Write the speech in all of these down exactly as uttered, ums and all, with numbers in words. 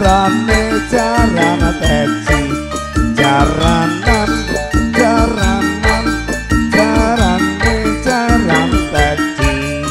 jarane jaran teci jaranan jaranan jarane jaran teci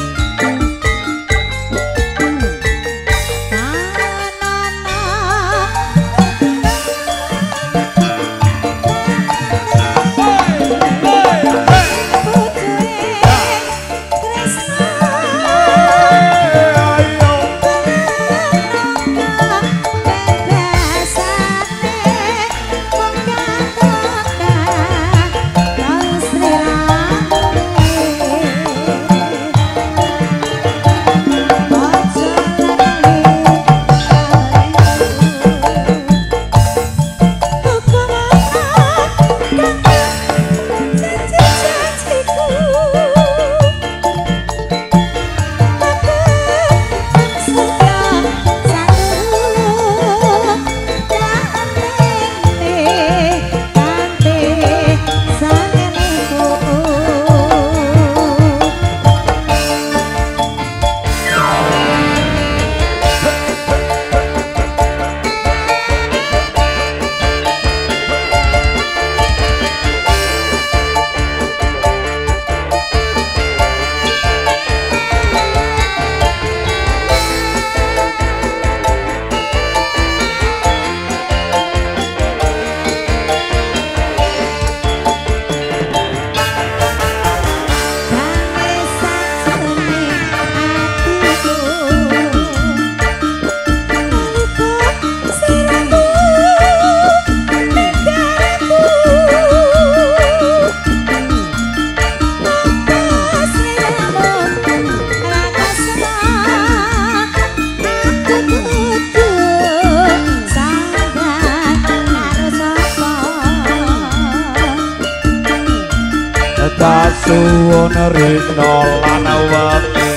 suwun rina lan wengi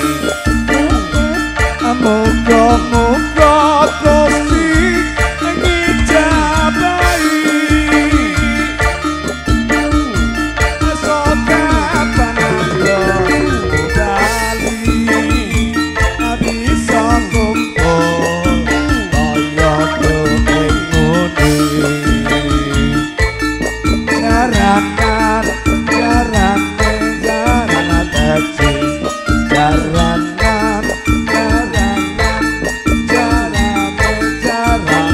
muga-muga Gusti ngijabahi sokapan bali bisa kumpul kaya ngene jaranan jaranan jaranan jaranan jaranan jaranan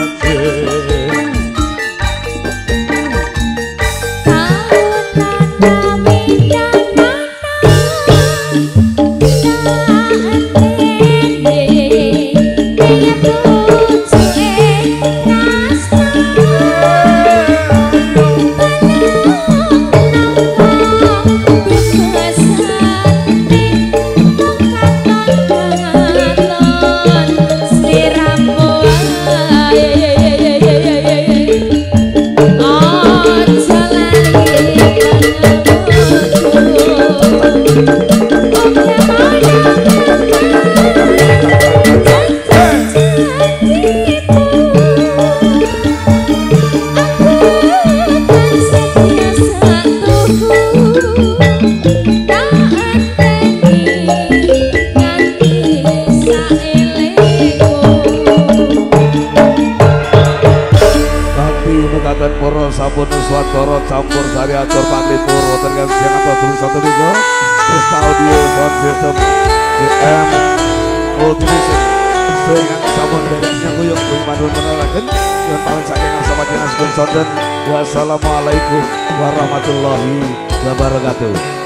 pura sampun swatara campur sari atur panglipur wonten kasihan apa tulis satu minggu terus audio sound system D M Multivision sehingga sampun beresnya kuyuk kuyuk panduan menolakan dan paling saking sahabat jenis pun sonten wassalamualaikum warahmatullahi wabarakatuh.